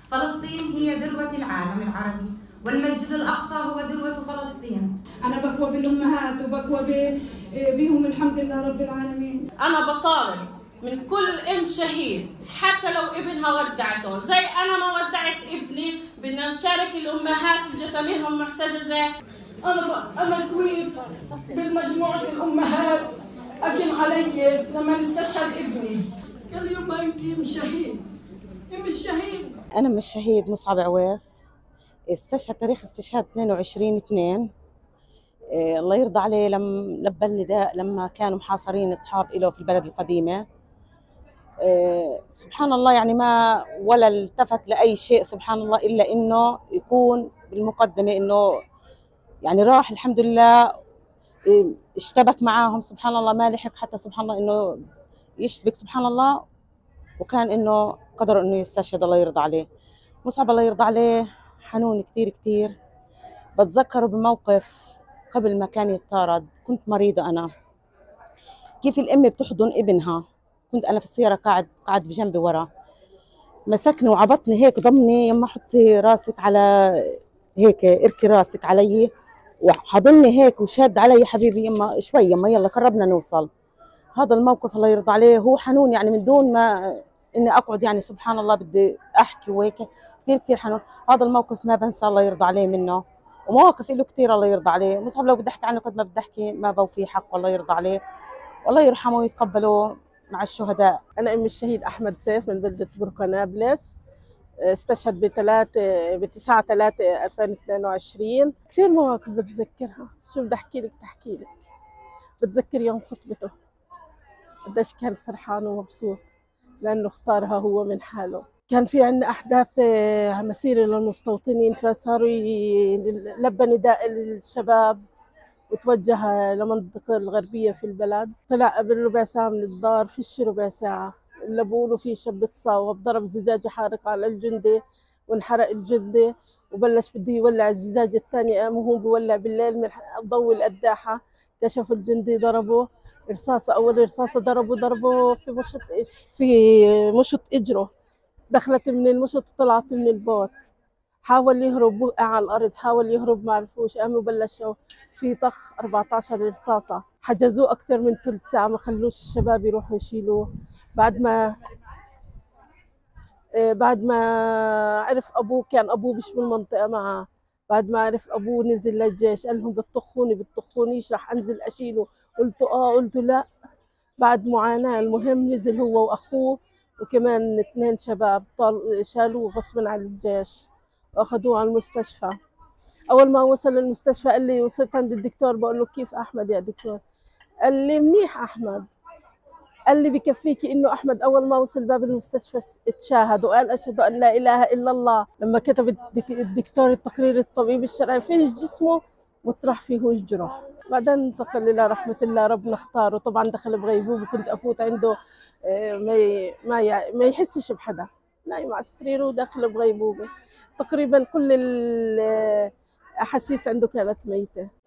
فلسطين هي ذروة العالم العربي، والمسجد الأقصى هو ذروة فلسطين. أنا بكوى بالأمهات وبكوى بيهم الحمد لله رب العالمين. أنا بطالب من كل أم شهيد حتى لو ابنها ودعته زي أنا ما ودعت ابني، بدنا نشارك الأمهات اللي جثامينهم محتجزة. أنا كويت بالمجموعة الأمهات أجن علي لما استشهد ابني. كل يوم أنتي أم شهيد، أم الشهيد. أنا من الشهيد مصعب عويس، استشهد تاريخ استشهاد 22/2. الله يرضى عليه لبى النداء لما كانوا محاصرين أصحاب إله في البلد القديمة. سبحان الله، يعني ما ولا التفت لأي شيء سبحان الله إلا إنه يكون بالمقدمة، إنه يعني راح الحمد لله اشتبك معاهم سبحان الله، ما لحق حتى سبحان الله إنه يشتبك سبحان الله، وكان إنه قدر إنه يستشهد. الله يرضى عليه. مصعب الله يرضى عليه حنون كتير كتير. بتذكره بموقف قبل ما كان يتطارد، كنت مريضة أنا، كيف الأم بتحضن ابنها، كنت أنا في السيارة قاعد بجنبي ورا، مسكني وعبطني هيك ضمني، يما حطي راسك على هيك، اركي راسك علي، وحضني هيك وشاد علي حبيبي يما شوي، يما يلا قربنا نوصل. هذا الموقف الله يرضى عليه هو حنون، يعني من دون ما إني أقعد يعني سبحان الله بدي أحكي وهيك، كثير كثير حنون. هذا الموقف ما بنسى الله يرضى عليه منه، ومواقف له كثير الله يرضى عليه. مصعب لو بدي أحكي عنه قد ما بدي أحكي ما بوفي حقه، الله يرضى عليه والله يرحمه ويتقبله مع الشهداء. أنا أم الشهيد أحمد سيف من بلدة بركة نابلس، استشهد ب9/3/2022. كثير مواقف بتذكرها، شو بدي أحكي لك تحكي لك. بتذكر يوم خطبته قديش كان فرحان ومبسوط لأنه اختارها هو من حاله. كان في عندنا أحداث مسيرة للمستوطنين، فصاروا لبى نداء الشباب وتوجه لمنطقة الغربية في البلد. طلع قبل ربع ساعة من الدار، فيش ربع ساعة اللي بقولوا في شاب تصاوب، ضرب زجاجة حارقة على الجندي وانحرق الجندي، وبلش بده يولع الزجاجة الثانية، قام وهو بيولع بالليل من ضوء القداحة كشف الجندي ضربه رصاصة. أول رصاصة ضربه في مشط إجره، دخلت من المشط وطلعت من البوت. حاول يهرب، وقع على الأرض، حاول يهرب ما عرفوش، قاموا بلشوا في طخ 14 رصاصة. حجزوه أكثر من ثلث ساعة، ما خلوش الشباب يروحوا يشيلوه. بعد ما عرف أبوه، كان أبوه مش بالمنطقة معه، بعد ما عرف أبوه نزل للجيش، قال لهم بتطخونيش راح أنزل أشيله. قلت لا. بعد معاناة المهم نزل هو وأخوه وكمان 2 شباب، شالوه غصبا عن الجيش واخذوه على المستشفى. اول ما وصل المستشفى قال لي، وصلت عند الدكتور بقول له كيف احمد يا دكتور؟ قال لي منيح احمد. قال لي بكفيكي انه احمد اول ما وصل باب المستشفى اتشاهد وقال اشهد ان لا اله الا الله. لما كتب الدكتور التقرير الطبيب الشرعي في جسمه مطرح فيه الجرح. بعدين انتقل الى رحمه الله، ربنا اختاره. طبعا دخل بغيبوبه، كنت افوت عنده ما يحسش بحدا، نايم على السرير وداخل بغيبوبه. تقريبا كل الأحاسيس عنده كانت ميتة.